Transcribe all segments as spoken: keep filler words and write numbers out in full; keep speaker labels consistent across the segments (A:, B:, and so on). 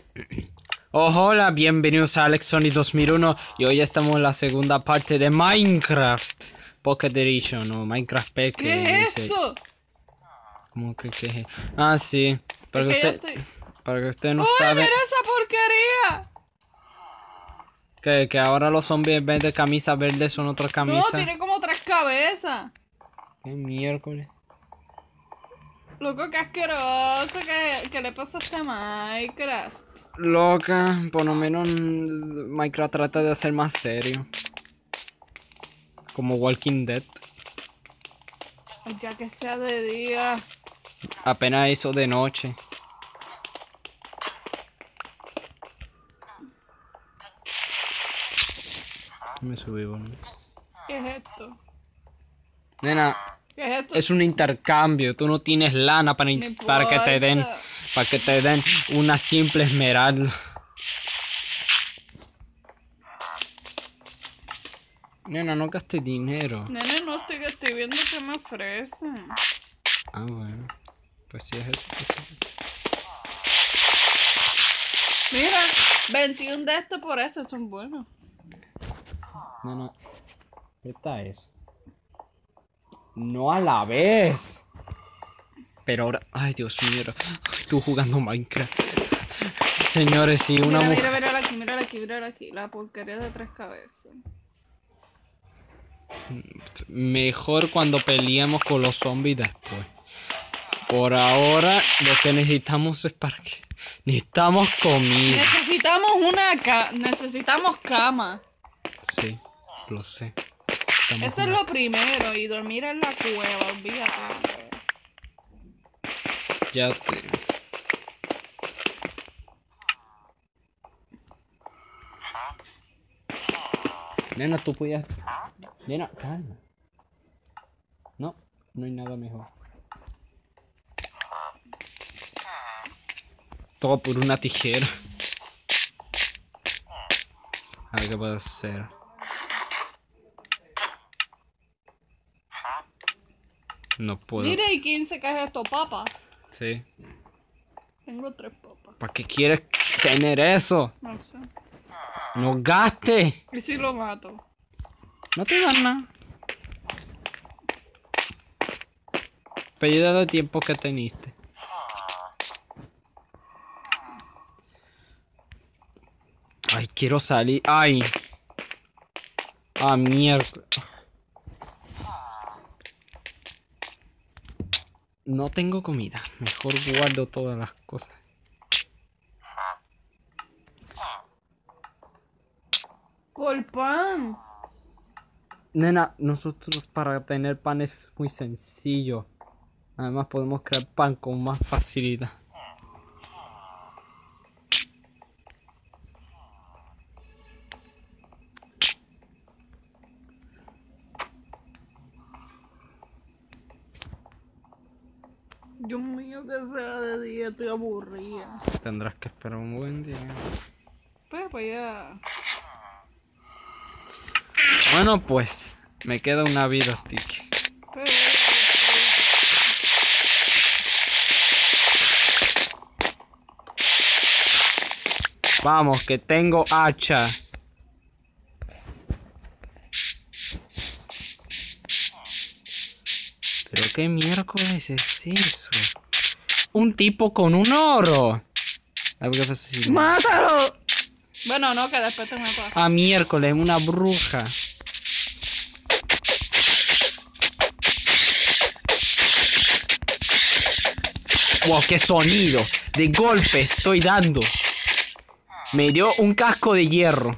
A: Oh, hola, bienvenidos a Alex Sonic dos mil uno y hoy estamos en la segunda parte de Minecraft Pocket Edition o Minecraft P.
B: ¿Qué es eso?
A: ¿Cómo que qué es? Ah, sí. Para que,
B: Es que
A: usted,
B: estoy...
A: para que usted no
B: ¡Uy,
A: sabe
B: mira esa porquería!
A: que, que ahora los zombies en vez de camisa verde son otra
B: No,
A: camisa.
B: tiene como tres cabezas.
A: ¿Qué miércoles?
B: Loco, qué asqueroso. ¿Qué, qué le pasa a este Minecraft?
A: Loca, por lo menos Minecraft trata de ser más serio. Como Walking Dead.
B: Ya que sea de día.
A: Apenas hizo de noche. Me subí, bueno.
B: ¿Qué es esto?
A: Nena,
B: ¿Qué es esto?
A: es un intercambio. Tú no tienes lana para, in-
B: No
A: para que te den,
B: importa.
A: para que te den una simple esmeralda. Nena, no gastes dinero.
B: Nene, no estoy, estoy viendo qué me ofrecen.
A: Ah, bueno. Pues sí es eso.
B: Mira, veintiuno de estos por eso son buenos.
A: Nena, ¿qué está eso? No a la vez. Pero ahora, ay Dios mío, tú jugando Minecraft. Señores, si una
B: Mira,
A: mujer...
B: mira, mira aquí, mira aquí, mira aquí. La porquería de tres cabezas.
A: Mejor cuando peleamos con los zombies después. Por ahora, lo que necesitamos es para que... Necesitamos comida.
B: Necesitamos una ca... Necesitamos cama.
A: Sí, lo sé. Estamos
B: Eso es
A: una-
B: lo primero. Y dormir en la cueva, olvídate.
A: Ya te... Nena, tú puedes... Nena, calma. No, no hay nada mejor. Todo por una tijera. A ver qué puedo hacer. No puedo.
B: Mira, y quince que es esto, papa.
A: Sí.
B: Tengo tres papas.
A: ¿Para qué quieres tener eso?
B: No sé.
A: No gaste.
B: ¿Y si lo mato?
A: No te dan nada. Pérdida de tiempo que teniste. Ay, quiero salir. Ay. Ah, mierda. No tengo comida. Mejor guardo todas las cosas.
B: Por pan.
A: Nena, nosotros para tener pan es muy sencillo. Además podemos crear pan con más facilidad.
B: Dios mío, que sea de día, estoy aburrida.
A: Tendrás que esperar un buen día.
B: Pues, pues ya.
A: Bueno, pues me queda una vida, Stick.
B: Pues,
A: Vamos, que tengo hacha. ¿Pero qué miércoles es eso? Un tipo con un oro. Ay, ¿qué pasa si-
B: ¡mátalo! Bueno, no, que después te mato.
A: Ah, miércoles, una bruja. Wow, qué sonido. De golpe estoy dando. Me dio un casco de hierro.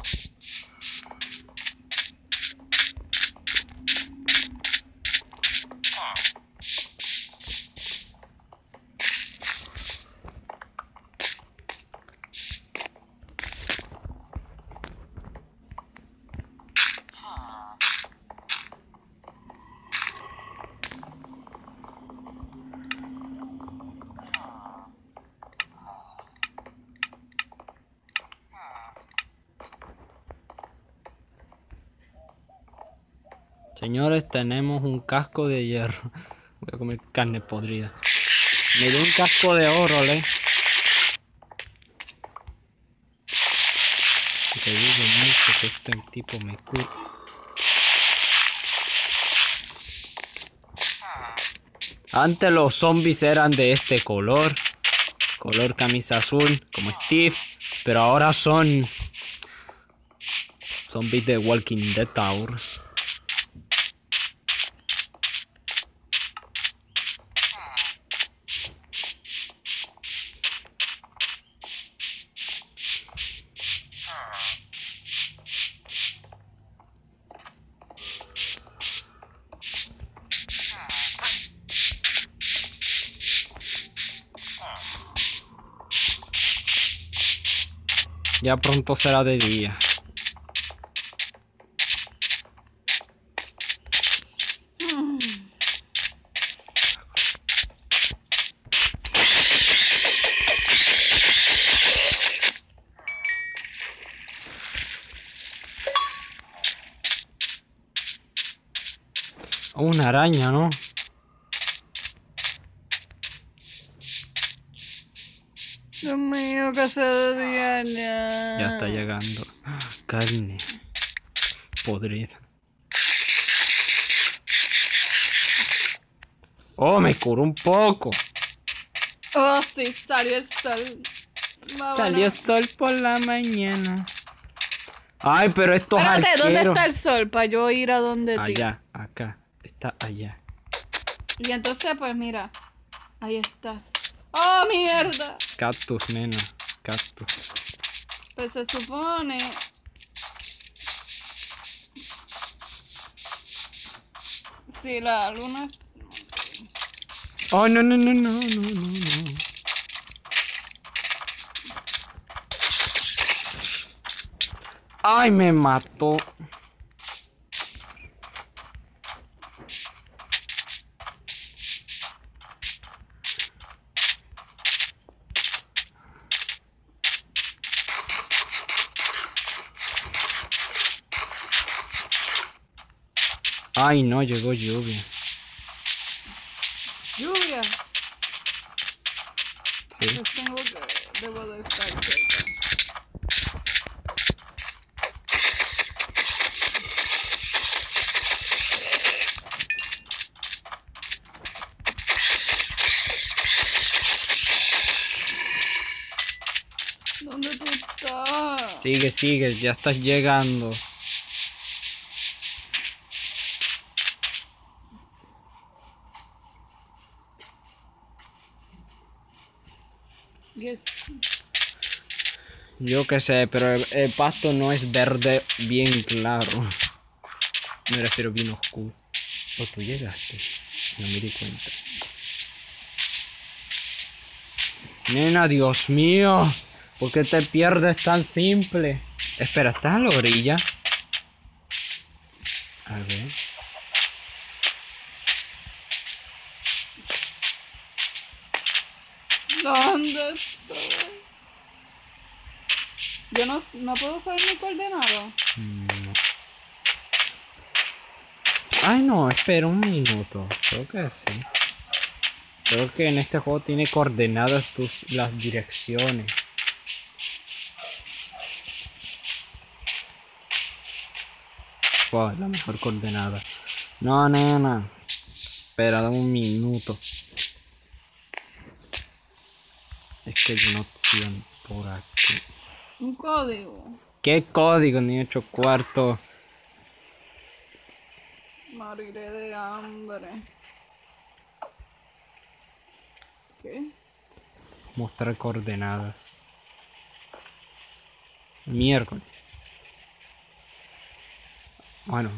A: Señores, tenemos un casco de hierro. Voy a comer carne podrida. Me dio un casco de oro, ¿le? porque dudo mucho que este tipo me cure. Antes los zombies eran de este color. Color camisa azul, como Steve. Pero ahora son zombies de Walking Dead Tower. Ya pronto será de día. Oh, una araña, ¿no?
B: Dios mío, que se de día ya.
A: Ya está llegando. Carne podrida. Oh, me curó un poco.
B: Oh, sí, salió el sol. Va,
A: Salió
B: bueno.
A: sol por la mañana. Ay, pero estos
B: Espérate, ¿dónde
A: arqueros.
B: está el sol? Para yo ir a donde ti.
A: Allá, acá. Está allá.
B: Y entonces, pues mira. Ahí está. ¡Oh, mierda!
A: Cactus, nena. Cactus.
B: Pues se supone. Si la luna.
A: Oh, no, no, no, no, no, no, no. Ay, me mató. Ay, no, llegó lluvia.
B: Lluvia.
A: Sí.
B: Pues tengo que. Debo de estar cerca. ¿Dónde tú estás?
A: Sigue, sigue, ya estás llegando.
B: Yes.
A: Yo qué sé, pero el, el pasto no es verde bien claro. Me refiero bien oscuro. Oh, tú llegaste. No me di cuenta. Nena, Dios mío. ¿Por qué te pierdes tan simple? Espera, ¿estás a la orilla? A ver.
B: ¿Dónde estoy? Yo no, no puedo saber mi coordenada.
A: No. Ay, no, espera un minuto. Creo que sí. Creo que en este juego tiene coordenadas tus, las direcciones. Wow, la mejor coordenada. No, nena. Espera, dame un minuto. Es que hay una opción por aquí.
B: Un código.
A: ¿Qué código? Ni ocho cuartos.
B: Moriré de hambre. ¿Qué?
A: Mostrar coordenadas. Miércoles. Bueno.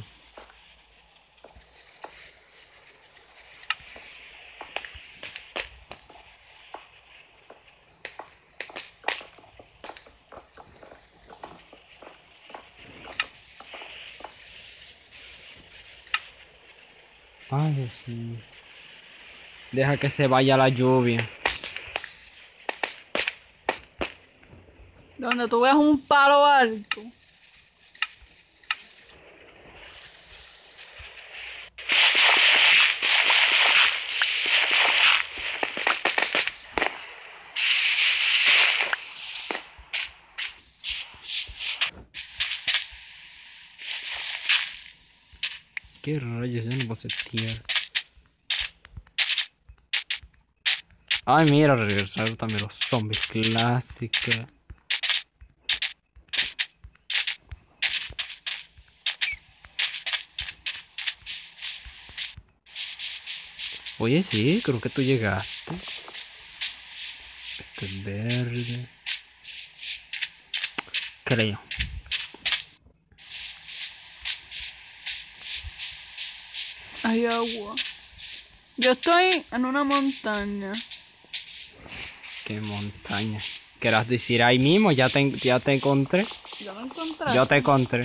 A: Ay, Dios mío. Deja que se vaya la lluvia.
B: Donde tú ves un palo alto.
A: ¿Qué rayos? Yo no puedo hacer tierra. Ay, mira, regresaron también los zombies clásicos. Oye, sí, creo que tú llegaste. Este es verde. Creo.
B: Hay agua. Yo estoy en una montaña.
A: ¿Qué montaña? ¿Querás decir ahí mismo? Ya te, ya te encontré.
B: ¿Ya lo encontré?
A: Yo te encontré.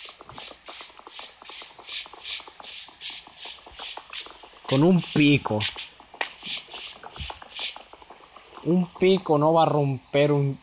A: Con un pico. Un pico no va a romper un...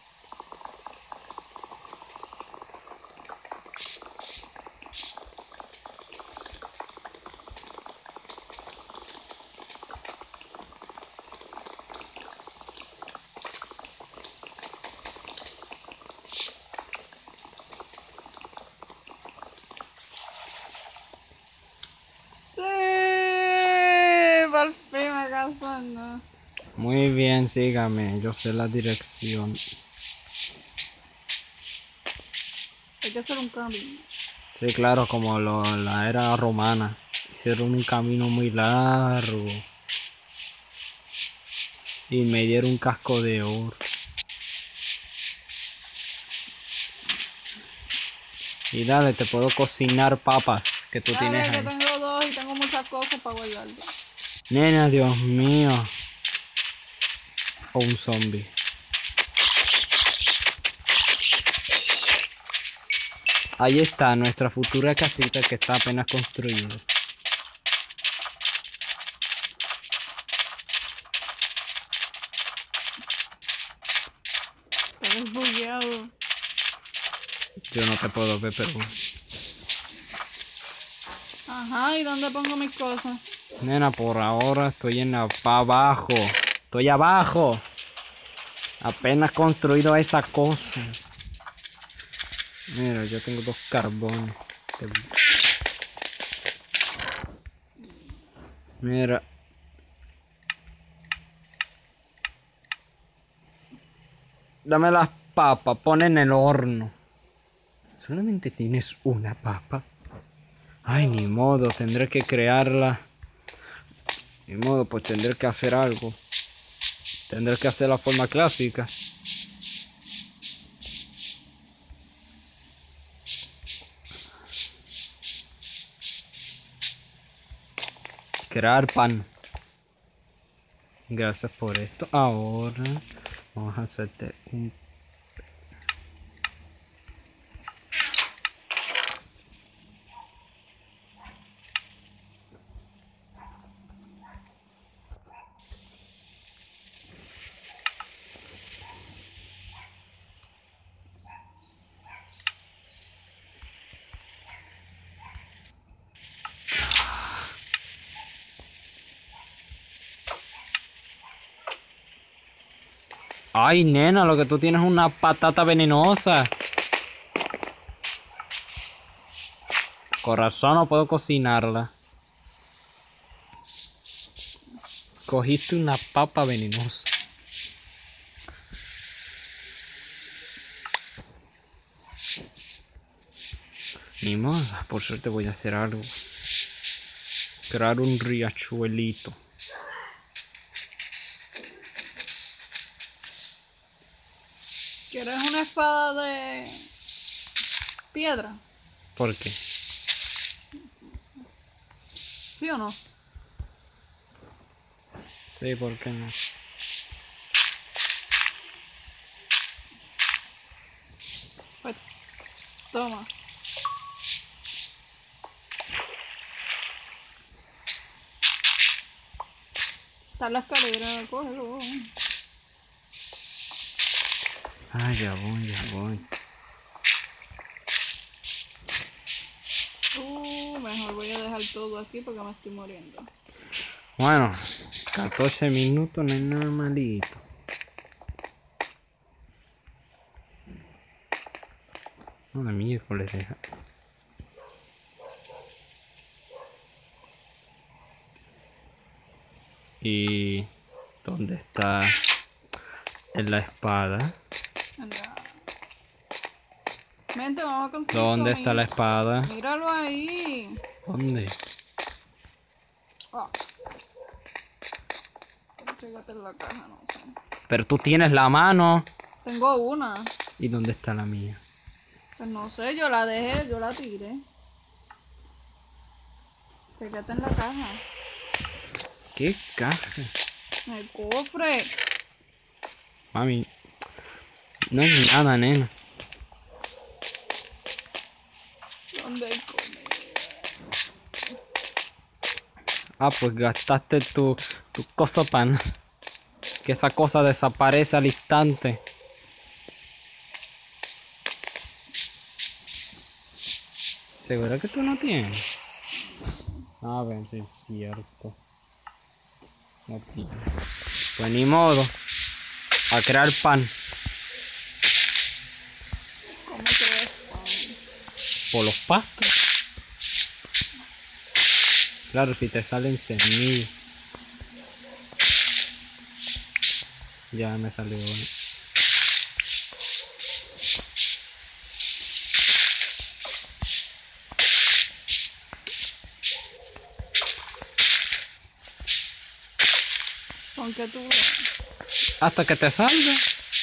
B: Sí, por fin me casando.
A: Muy bien, sígame. Yo sé la dirección.
B: Hay que hacer un camino.
A: Sí, claro, como lo, la era romana. Hicieron un camino muy largo. Y me dieron un casco de oro. Y dale, te puedo cocinar papas que tú
B: Dale,
A: tienes
B: que
A: ahí.
B: tengo dos y tengo muchas cosas para guardarlo.
A: Nena, Dios mío. O un zombie. Ahí está nuestra futura casita que está apenas construida.
B: Estás bugueado.
A: Yo no te puedo ver, pero...
B: Ajá, ¿y dónde pongo mis cosas?
A: Nena, por ahora estoy en la... pa' abajo. Estoy abajo. Apenas construido esa cosa. Mira, yo tengo dos carbones. Mira. Dame las papas, pon en el horno. Solamente tienes una papa. Ay, ni modo, tendré que crearla. Ni modo, pues tendré que hacer algo. Tendré que hacer la forma clásica. Crear pan. Gracias por esto. Ahora vamos a hacerte un... Ay, nena, lo que tú tienes es una patata venenosa. Corazón, no puedo cocinarla. Cogiste una papa venenosa. Ni modo, por suerte voy a hacer algo. Crear un riachuelito.
B: ¿Quieres una espada de piedra?
A: ¿Por qué?
B: ¿Sí o no?
A: Sí, ¿por qué no?
B: Pues toma. Está en la escalera, cógelo.
A: Ah, ya voy, ya voy.
B: Uh, mejor voy a dejar todo aquí porque me estoy muriendo.
A: Bueno, catorce minutos no es nada malito. No, de miércoles deja. ¿Dónde está? En la espada.
B: Anda. Vente, vamos a conseguir
A: ¿Dónde
B: comida.
A: está la espada?
B: Míralo ahí.
A: ¿Dónde?
B: Ah. Chécate en la caja, no sé.
A: Pero tú tienes la mano.
B: Tengo una.
A: ¿Y dónde está la mía?
B: Pues no sé, yo la dejé, yo la tiré. Chécate en la caja.
A: ¿Qué caja?
B: En el cofre.
A: Mami. No es nada, nena.
B: ¿Dónde hay comida?
A: Ah, pues gastaste tu, tu cosa pan. Que esa cosa desaparece al instante. ¿Segura que tú no tienes? A ver si es cierto. No tiene. Pues ni modo. A crear pan.
B: ¿Cómo crees, pan?
A: Por los pastos. Claro, si te salen semillas. Ya me salió una.
B: ¿Con qué tú?
A: Hasta que te salga.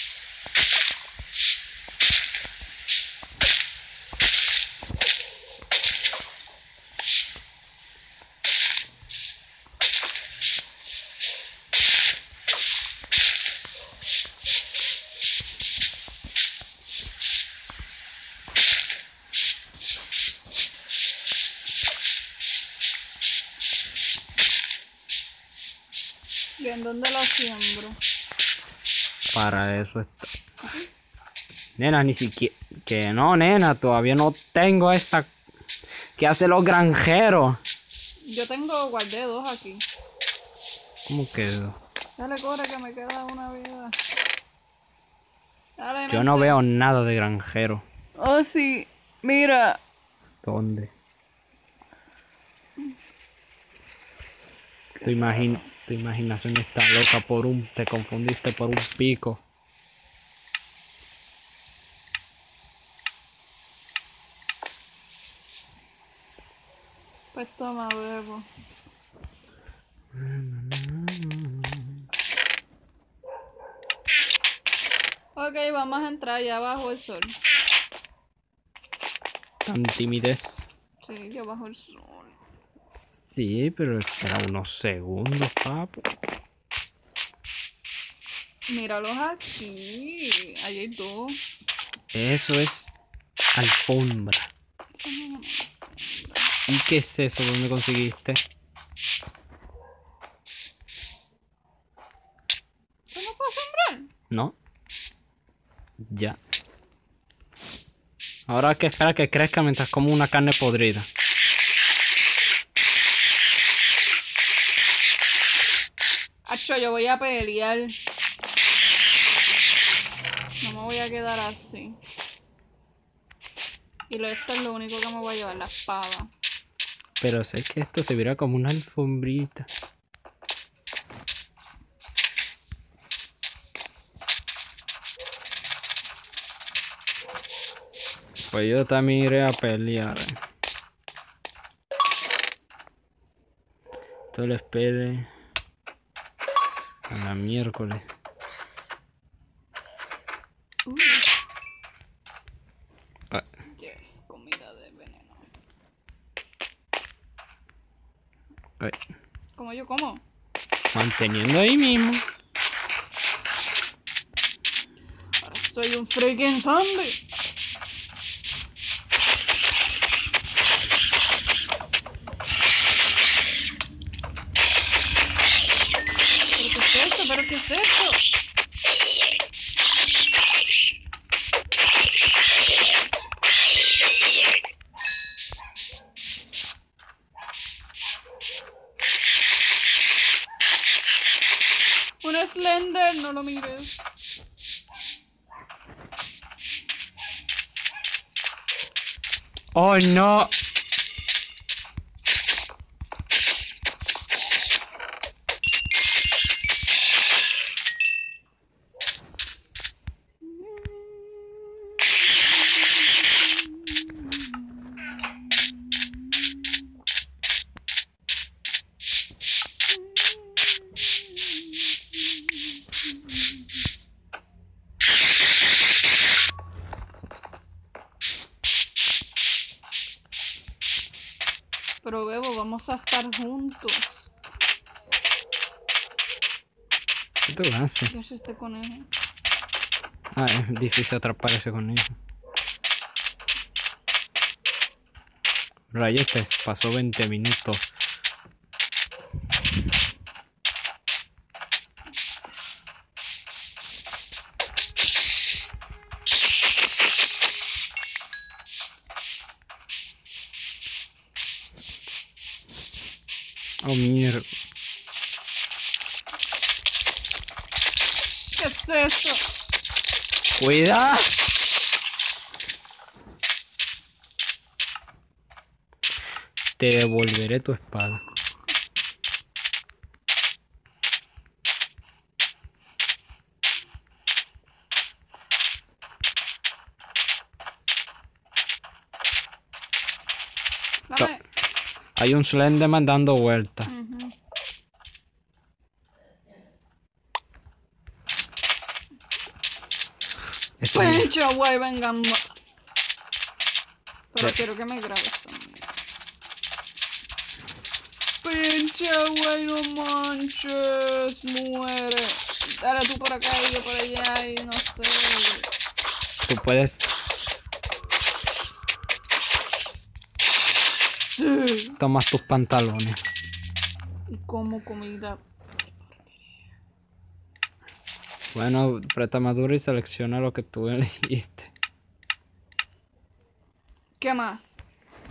B: ¿Y en dónde la siembro?
A: Para eso está. Nena, ni siquiera. Que no, nena, todavía no tengo esa. ¿Qué hacen los granjeros?
B: Yo tengo, guardé dos aquí.
A: ¿Cómo quedó?
B: Dale, corre que me queda una vida. Dale,
A: Yo no
B: vente.
A: veo nada de granjero.
B: Oh, sí. Mira.
A: ¿Dónde? Tu, imagin tu imaginación está loca por un... Te confundiste por un pico.
B: Pues toma, bebo. Ok, vamos a entrar ya bajo el sol.
A: Tan timidez.
B: Sí, ya bajo el sol.
A: Sí, pero espera unos segundos, papo.
B: Míralos aquí. Ahí hay dos.
A: Eso es alfombra. ¿Y qué es eso? ¿Dónde conseguiste?
B: ¿Tú no puedes sembrar?
A: ¿No? Ya. Ahora hay que esperar que crezca mientras como una carne podrida.
B: Acho, yo voy a pelear. No me voy a quedar así. Y lo- esto es lo único que me voy a llevar, la espada.
A: Pero sé que esto se verá como una alfombrita. Pues yo también iré a pelear. Todo lo espere a la miércoles.
B: Uh,
A: Ah,
B: yes, comida de veneno.
A: ay,
B: ¿Cómo yo como?
A: manteniendo ahí mismo.
B: Ahora soy un freaking zombie. ¿Pero qué es esto? ¿Pero qué es esto? Un Slender, no lo mires.
A: ¡Oh, no!
B: Pero Bebo, vamos a estar juntos.
A: ¿Qué tú haces?
B: ¿Qué es este conejo?
A: Ah, es difícil atrapar ese conejo. Rayetes, pasó veinte minutos. Oh, mierda.
B: ¿Qué es esto?
A: ¡Cuidado! Te devolveré tu espada.
B: Dame.
A: Hay un Slenderman dando vueltas.
B: Uh-huh.
A: Eso
B: Pinche güey, vengan. Pero
A: Ya.
B: quiero que me grabes también. Pinche güey, no manches. Muere. Dale tú por acá y yo por allá y no sé.
A: tú puedes.
B: Sí.
A: Tomas tus pantalones.
B: Y como comida.
A: Bueno, aprieta madura y selecciona lo que tú elegiste.
B: ¿Qué más?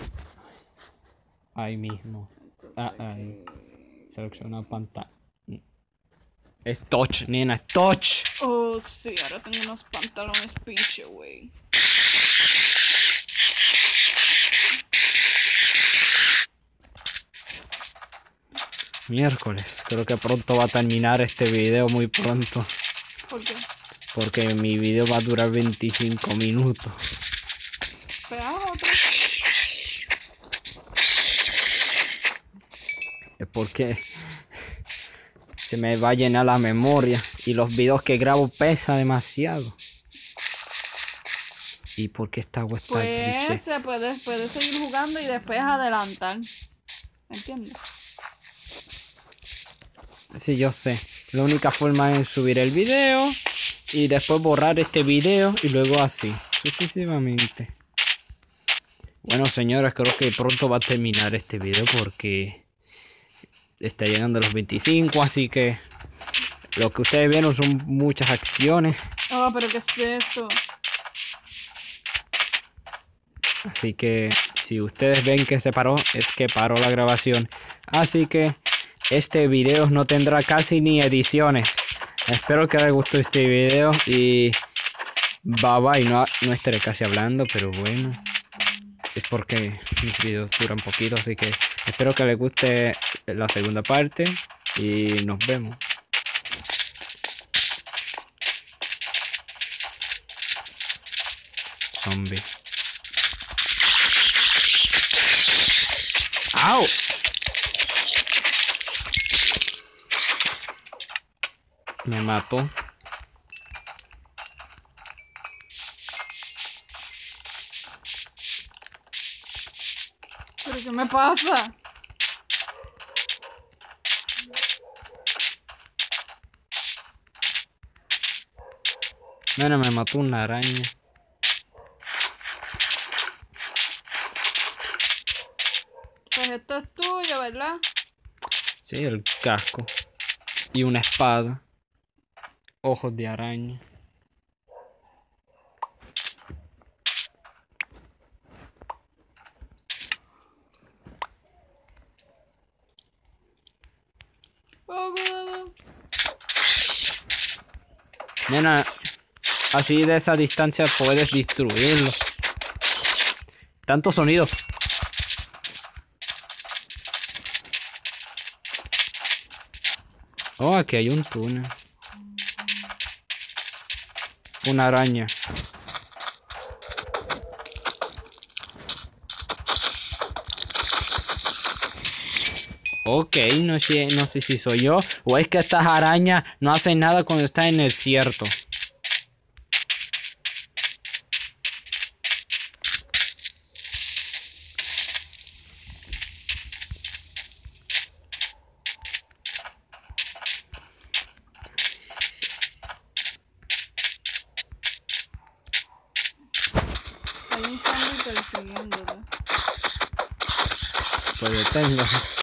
A: Ahí mismo. Ah, ahí. Selecciona pantalla. Es touch, nena, es touch.
B: Oh, sí, ahora tengo unos pantalones pinche, güey.
A: Miércoles, creo que pronto va a terminar este video, muy pronto.
B: ¿Por qué?
A: Porque mi video va a durar veinticinco minutos.
B: Pega otro.
A: Es porque se me va a llenar la memoria y los videos que grabo pesan demasiado. ¿Y por qué esta agua está
B: Pues
A: triste?
B: se puede, puede seguir jugando y después adelantar. ¿Entiendes?
A: Sí, yo sé. La única forma es subir el video y después borrar este video y luego así, sucesivamente. Bueno, señores, creo que pronto va a terminar este video porque está llegando a los veinticinco, así que lo que ustedes vieron son muchas acciones.
B: Oh, pero ¿qué es esto?
A: Así que si ustedes ven que se paró, es que paró la grabación. Así que este video no tendrá casi ni ediciones. Espero que les gustó este video y bye bye. No, no estaré casi hablando, pero bueno. Es porque mis videos duran poquito, así que espero que les guste la segunda parte y nos vemos. Zombie. ¡Au! Me mató.
B: ¿Pero qué me pasa?
A: Bueno, me mató una araña.
B: Pues esto es tuyo, ¿verdad?
A: Sí, el casco. Y una espada. Ojos de araña.
B: Oh, cuidado.
A: Nena, así de esa distancia puedes destruirlo. Tanto sonido. Oh, aquí hay un túnel. Una araña. Ok, no sé, no sé si soy yo o es que estas arañas no hacen nada cuando están en el desierto.
B: persiguiéndote.
A: Pues deténgase.